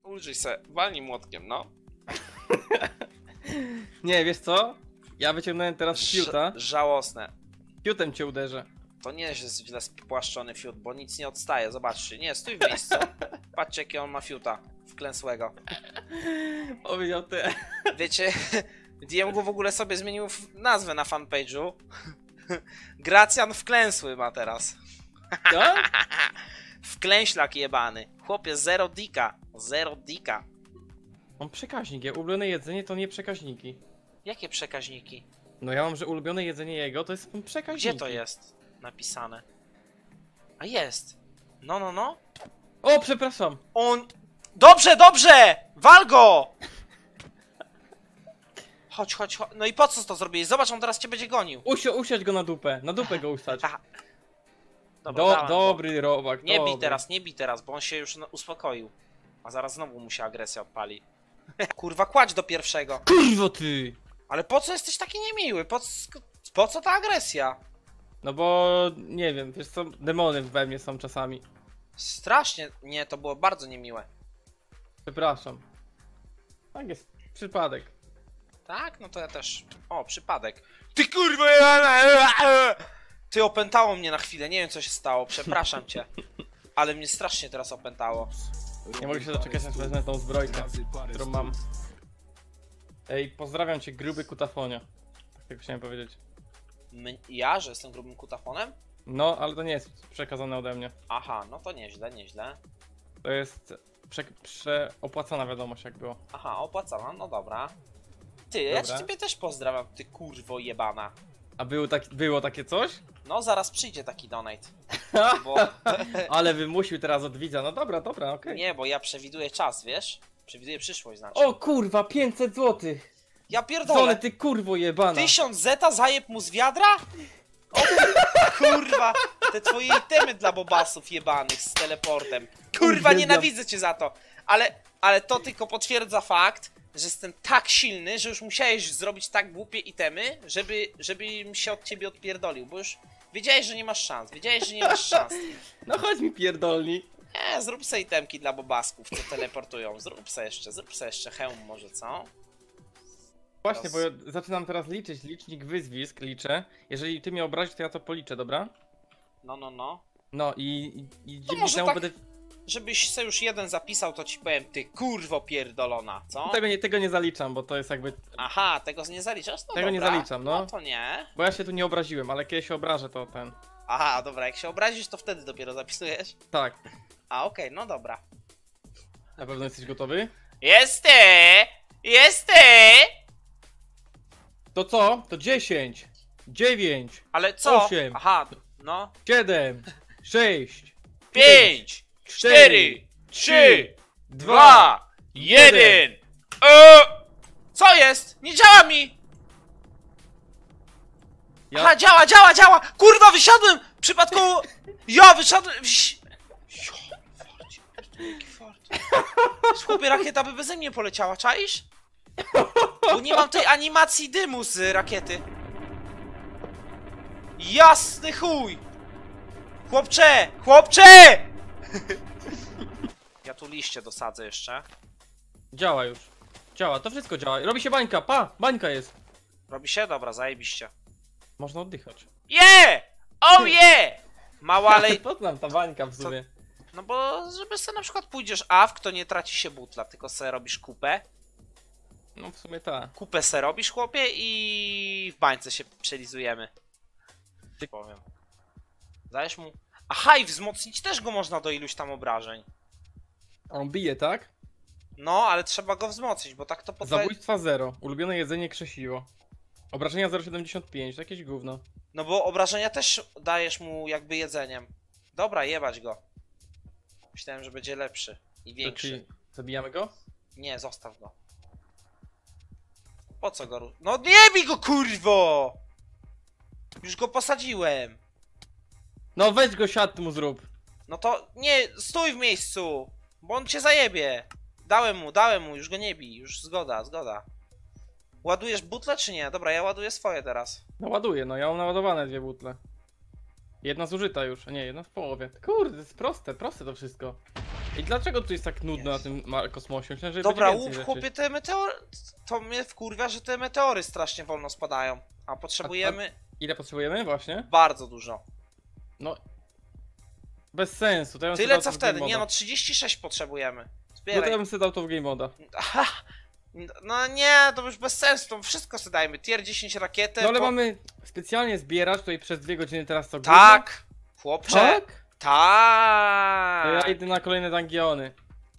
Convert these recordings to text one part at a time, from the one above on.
Użyj se, walnij młotkiem, no. Nie, wiesz co? Ja wyciągnąłem teraz fiuta. Żałosne. Fiutem cię uderzę. To nie jest źle spłaszczony fiut, bo nic nie odstaje, zobaczcie. Nie, stój w miejscu. Patrzcie, jakie on ma fiuta wklęsłego. Powiedział ty. Wiecie, DMG w ogóle sobie zmienił nazwę na fanpage'u. Gracjan Wklęsły ma teraz. Co? Wklęślak jebany. Chłopie, zero dika. Zero dika. Mam przekaźnik, ja ulubione jedzenie to nie przekaźniki. Jakie przekaźniki? No ja mam, że ulubione jedzenie jego to jest przekaźniki. Gdzie to jest napisane? A jest. No, no, no. O, przepraszam. On... Dobrze, dobrze! Wal go! Chodź, chodź, chodź. No i po co to zrobiłeś? Zobacz, on teraz cię będzie gonił. Usiądź go na dupę go ustać. Aha. Dobra, dałem go. Dobry robak, Nie dobry. bij teraz, bo on się już uspokoił. A zaraz znowu mu się agresja odpali. Kurwa, kładź do pierwszego. Kurwo ty! Ale po co jesteś taki niemiły? Po co ta agresja? No bo, nie wiem, wiesz co, demony we mnie są czasami. Strasznie. Nie, to było bardzo niemiłe. Przepraszam. Tak jest, przypadek. Tak? No to ja też. O, przypadek. Ty kurwa! Ty opętało mnie na chwilę, nie wiem co się stało, przepraszam cię. Ale mnie strasznie teraz opętało. Nie mogę się doczekać, aż wezmę tą zbrojkę, którą mam. Ej, pozdrawiam cię, gruby kutafonia. Tak chciałem powiedzieć. Ja, że jestem grubym kutafonem? No, ale to nie jest przekazane ode mnie. Aha, no to nieźle, nieźle. To jest przeopłacona wiadomość, jak było. Aha, opłacana, no dobra. Ty, ja Dobra. ciebie też pozdrawiam, ty kurwo jebana. A było takie coś? No, zaraz przyjdzie taki donate. Bo... Ale wymusił teraz od widza. No dobra, okej. Nie, bo ja przewiduję czas, wiesz? Przewiduję przyszłość, znaczy. O kurwa, 500 zł! Ja Zole, pierdolę! ty kurwo jebana! 1000 zeta zajeb mu z wiadra? O kurwa, te twoje itemy dla bobasów jebanych z teleportem. Kurwa, Uwielbiam. nienawidzę cię za to. Ale to tylko potwierdza fakt, że jestem tak silny, że już musiałeś zrobić tak głupie itemy, żebym się od ciebie odpierdolił, bo już wiedziałeś, że nie masz szans, No chodź mi pierdolni. Nie, zrób se itemki dla bobasków, co teleportują. Zrób se jeszcze hełm może, co? Właśnie, bo ja zaczynam teraz liczyć, licznik wyzwisk liczę. Jeżeli ty mnie obrazisz, to ja to policzę, dobra? No. No i dzięki może temu tak- będę... Żebyś se już jeden zapisał, to ci powiem, ty kurwo pierdolona, co? Tego nie zaliczam, bo to jest jakby... Aha, tego nie zaliczasz? No Tego nie dobra. zaliczam, no. No to nie. Bo ja się tu nie obraziłem, ale kiedy się obrażę, to ten... Aha, dobra, jak się obrazisz, to wtedy dopiero zapisujesz. Tak. A okej, no dobra. Na pewno jesteś gotowy? Jest! To co? To 10, 9, Ale co? 8. Aha, no. 7, 6, 5, 4, 3, 2, 2, 1. Co jest? Nie działa mi! Ja... Aha, działa! Kurwa, wysiadłem! Przypadkowo... Ja wysiadłem... Jaki fart. Chłopie, rakieta by beze mnie poleciała, czaisz? Bo nie mam tej animacji dymu z rakiety. Jasny chuj! Chłopcze! Ja tu liście dosadzę jeszcze. Działa już. Działa, to wszystko działa. Robi się bańka, bańka jest. Robi się? Dobra, zajebiście. Można oddychać. Yeah! Oh yeah! Mała lej... Po co nam ta bańka w sumie? No bo, żeby sobie na przykład pójdziesz AFK, to nie traci się butla, tylko se robisz kupę. No w sumie tak. Kupę se robisz, chłopie, i w bańce się przelizujemy. Ty powiem. Dajesz mu... Aha, i wzmocnić też go można do iluś tam obrażeń. On bije, tak? No, ale trzeba go wzmocnić, bo tak to poddaje... Zabójstwa 0. Ulubione jedzenie krzesiwo. Obrażenia 0,75. Jakieś gówno. No bo obrażenia też dajesz mu jakby jedzeniem. Dobra, jebać go. Myślałem, że będzie lepszy i To większy. czyli zabijamy go? Nie, zostaw go. Po co go No nie bij go, kurwo! Już go posadziłem. No weź go, siad mu zrób. No to nie, stój w miejscu, bo on cię zajebie. Dałem mu, już go nie bij, już zgoda. Ładujesz butle czy nie? Dobra, ja ładuję swoje teraz. No ładuję, no ja mam naładowane 2 butle. Jedna zużyta już, a nie, jedna w połowie. Kurde, to jest proste to wszystko. I dlaczego tu jest tak nudno na tym kosmosie? Myślałem, że Dobra, będzie więcej rzeczy. chłopie, te meteory... To mnie wkurwia, że te meteory strasznie wolno spadają. A potrzebujemy Ile potrzebujemy właśnie? bardzo dużo. No... Bez sensu. To ja bym sobie Tyle dał co to w wtedy, game nie no, moda. 36 potrzebujemy. No to Zbieraj. ja bym sobie dał to w game moda. Aha. No nie, to już bez sensu, to wszystko sobie dajmy. Tier 10 rakietę. No ale mamy specjalnie zbierać tutaj przez 2 godziny teraz to gówno? Tak! Chłopcze! Tak? To ja Tak! idę na kolejne dungeony.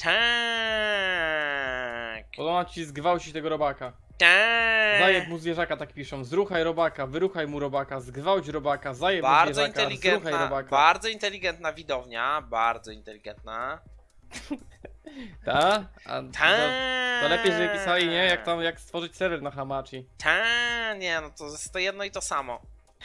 Tak! Podoba ci zgwałcić tego robaka. Tak! Zajeb mu zwierzaka, tak piszą. Zruchaj robaka, wyruchaj mu robaka, zgwałć robaka, zajeb mu Bardzo zwierzaka, zruchaj inteligentna, robaka. bardzo inteligentna widownia, bardzo inteligentna. Ta? Tak! To lepiej, żeby pisali, nie? Jak stworzyć serwer na Hamachi. Tak! Nie, no to jest to jedno i to samo.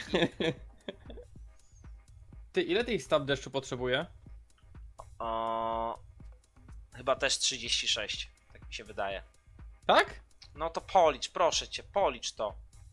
Ty, ile tych stab deszczu potrzebuje? O... Chyba też 36, tak mi się wydaje. Tak? No to policz, proszę cię, policz to.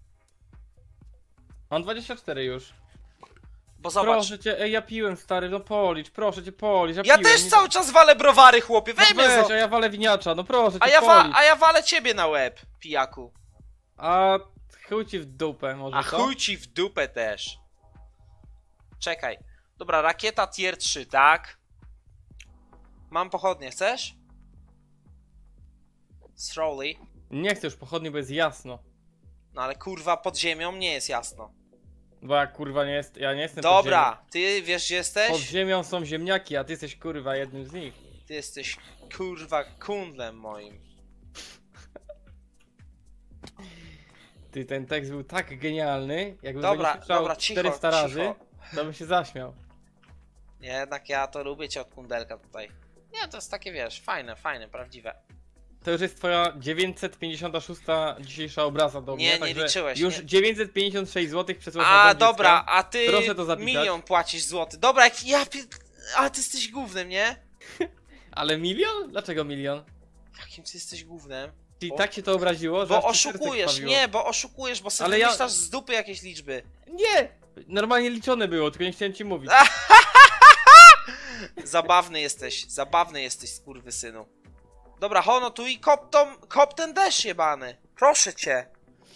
Mam 24 już. Bo zobacz. Proszę cię, ej, ja piłem, stary, no policz, proszę cię, policz. Ja piłem, też nie- cały czas walę browary, chłopie, No weź mnie weź, za... a ja walę winiacza, no proszę A cię, ja, policz. a ja walę ciebie na łeb, pijaku. A chuj ci w dupę, może A co? chuj ci w dupę też. Czekaj. Dobra, rakieta tier 3, tak? Mam pochodnie, chcesz? Slowly. Nie chcę już pochodni, bo jest jasno. No ale kurwa, pod ziemią nie jest jasno. Bo ja kurwa nie jest, ja nie jestem pod Dobra, ty wiesz gdzie ziemią. Pod jesteś? ziemią są ziemniaki, a ty jesteś kurwa jednym z nich. Ty jesteś kurwa kundlem moim. Ty, ten tekst był tak genialny, jakbym Dobra, go nie słyszał dobra, cicho, 400 razy, cicho. to bym się zaśmiał. Nie, jednak ja to lubię cię od kundelka tutaj. Nie, to jest takie wiesz, fajne, fajne, prawdziwe. To już jest twoja 956 dzisiejsza obraza do mnie, Nie, nie także liczyłeś, już nie. 956 zł przesłać A, na dobra, a ty Proszę to zapisać. 1 000 000 płacisz złoty. Dobra, jak ja... Ale ty jesteś gównem, nie? Ale milion? Dlaczego milion? Jakim ty jesteś gównem? Czyli Bo- tak się to obraziło, że Bo aż ci serce oszukujesz, krwawiło. nie, bo oszukujesz, bo sobie Ale ja- wymyślasz z dupy jakieś liczby. Nie! Normalnie liczone było, tylko nie chciałem ci mówić. Zabawny jesteś, skurwysynu. Dobra, Hono, tu i kop ten deszcz jebany. Proszę cię.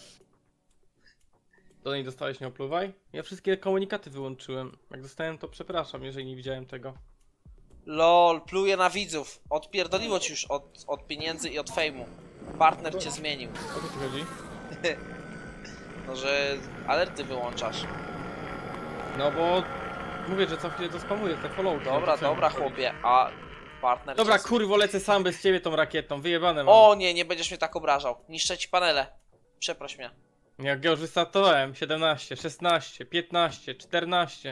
Do niej dostałeś, nie opluwaj? Ja wszystkie komunikaty wyłączyłem. Jak dostałem, to przepraszam, jeżeli nie widziałem tego. Lol, pluję na widzów. Odpierdoliło ci już od pieniędzy i od fejmu. Partner cię zmienił. O co ci chodzi? No, że alerty wyłączasz. No bo... Mówię, że co chwilę to spamuję, te followki. Dobra, no to co dobra, ja mam chłopie, a partner Dobra, cię kurwo, lecę sam bez ciebie tą rakietą, wyjebane mam. O nie, nie będziesz mnie tak obrażał. Niszczę ci panele. Przeproś mnie. Jak ja już wystartowałem, 17, 16, 15, 14,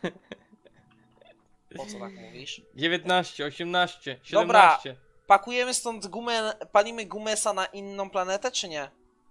Po co tak mówisz? 19, 18, Dobra. 17. Pakujemy stąd gumę, palimy gumesa na inną planetę, czy nie?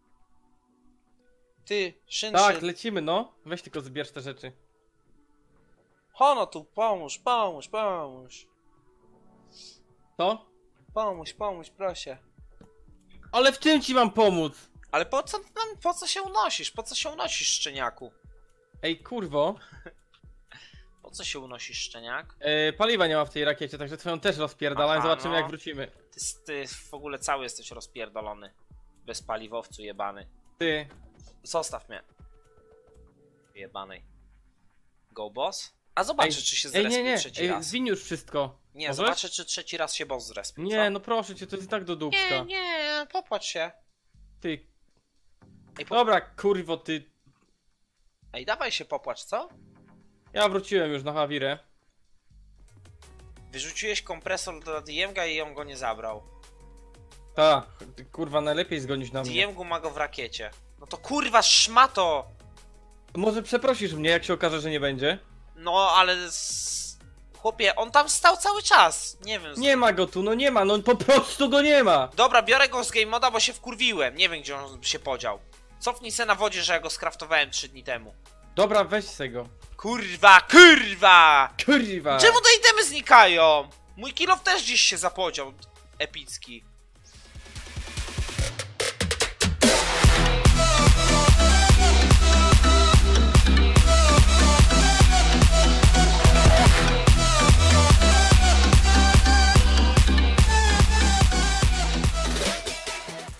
Ty, szynszy. Tak, lecimy, no. Weź tylko zbierz te rzeczy. Hono tu, pomóż, pomóż, pomóż. Co? Pomóż, proszę. Ale w czym ci mam pomóc? Ale po co się unosisz? Po co się unosisz, szczeniaku? Ej, kurwo. Po co się unosisz, szczeniak? Paliwa nie ma w tej rakiecie, także twoją też rozpierdalałem. Aha, Zobaczymy no. jak wrócimy. Ty w ogóle cały jesteś rozpierdolony. Bez paliwowcu jebany. Ty. Zostaw mnie. Jebanej. Go boss? A zobaczę, czy się zrespił nie, trzeci ej, raz. zwin już wszystko. Nie, Możesz? zobaczę, czy trzeci raz się boss zrespił, Nie, co? no proszę cię, to jest i tak do dupska. Nie, popłacz się. Ty. Ej, Dobra, kurwo, ty. Ej, dawaj się popłacz, co? Ja wróciłem już na Hawirę. Wyrzuciłeś kompresor do Diemga i on go nie zabrał. Ta, ty, kurwa, najlepiej zgonić na mnie. Diemgu ma go w rakiecie. No to kurwa szmato! Może przeprosisz mnie, jak się okaże, że nie będzie? No, ale... Chłopie, on tam stał cały czas. Nie wiem. Nie ma go tu, no nie ma, no po prostu go nie ma! Dobra, biorę go z game moda, bo się wkurwiłem. Nie wiem, gdzie on się podział. Cofnij se na wodzie, że ja go skraftowałem 3 dni temu. Dobra, weź se go. Kurwa, kurwa! Kurwa! Czemu te itemy znikają? Mój kill off też gdzieś się zapodział. Epicki.